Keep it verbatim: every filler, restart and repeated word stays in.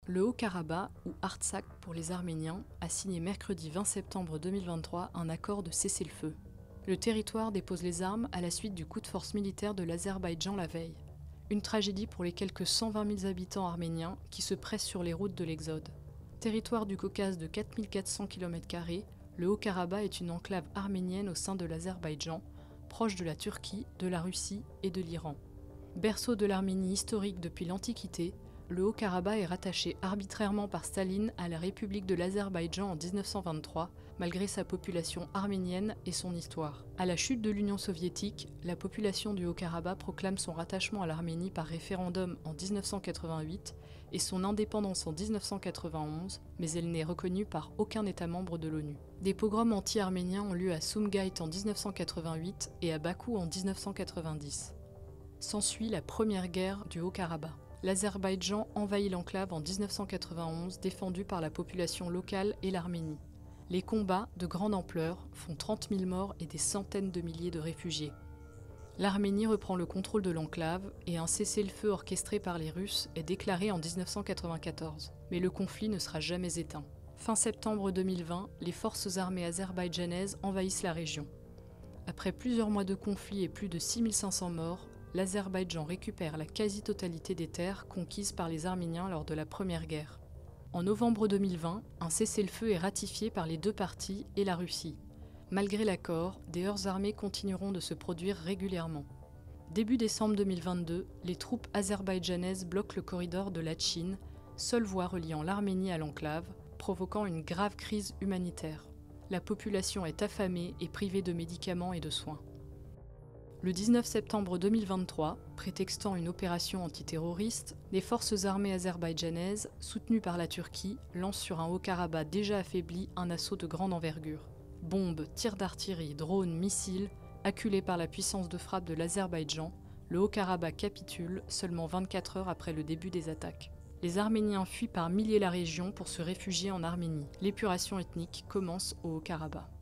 Le Haut-Karabakh, ou Artsakh pour les Arméniens, a signé mercredi vingt septembre deux mille vingt-trois un accord de cessez-le-feu. Le territoire dépose les armes à la suite du coup de force militaire de l'Azerbaïdjan la veille. Une tragédie pour les quelques cent vingt mille habitants arméniens qui se pressent sur les routes de l'exode. Territoire du Caucase de quatre mille quatre cents kilomètres carrés, le Haut-Karabakh est une enclave arménienne au sein de l'Azerbaïdjan, proche de la Turquie, de la Russie et de l'Iran. Berceau de l'Arménie historique depuis l'Antiquité, le Haut-Karabakh est rattaché arbitrairement par Staline à la République de l'Azerbaïdjan en mille neuf cent vingt-trois, malgré sa population arménienne et son histoire. À la chute de l'Union soviétique, la population du Haut-Karabakh proclame son rattachement à l'Arménie par référendum en mille neuf cent quatre-vingt-huit et son indépendance en mille neuf cent quatre-vingt-onze, mais elle n'est reconnue par aucun État membre de l'ONU. Des pogroms anti-arméniens ont lieu à Sumgait en mille neuf cent quatre-vingt-huit et à Bakou en mille neuf cent quatre-vingt-dix. S'ensuit la première guerre du Haut-Karabakh. L'Azerbaïdjan envahit l'enclave en mille neuf cent quatre-vingt-onze, défendue par la population locale et l'Arménie. Les combats, de grande ampleur, font trente mille morts et des centaines de milliers de réfugiés. L'Arménie reprend le contrôle de l'enclave et un cessez-le-feu orchestré par les Russes est déclaré en mille neuf cent quatre-vingt-quatorze. Mais le conflit ne sera jamais éteint. Fin septembre deux mille vingt, les forces armées azerbaïdjanaises envahissent la région. Après plusieurs mois de conflit et plus de six mille cinq cents morts, l'Azerbaïdjan récupère la quasi-totalité des terres conquises par les Arméniens lors de la Première Guerre. En novembre deux mille vingt, un cessez-le-feu est ratifié par les deux parties et la Russie. Malgré l'accord, des heurts armés continueront de se produire régulièrement. Début décembre deux mille vingt-deux, les troupes azerbaïdjanaises bloquent le corridor de Latchine, seule voie reliant l'Arménie à l'enclave, provoquant une grave crise humanitaire. La population est affamée et privée de médicaments et de soins. Le dix-neuf septembre deux mille vingt-trois, prétextant une opération antiterroriste, les forces armées azerbaïdjanaises, soutenues par la Turquie, lancent sur un Haut-Karabakh déjà affaibli un assaut de grande envergure. Bombes, tirs d'artillerie, drones, missiles, acculés par la puissance de frappe de l'Azerbaïdjan, le Haut-Karabakh capitule seulement vingt-quatre heures après le début des attaques. Les Arméniens fuient par milliers la région pour se réfugier en Arménie. L'épuration ethnique commence au Haut-Karabakh.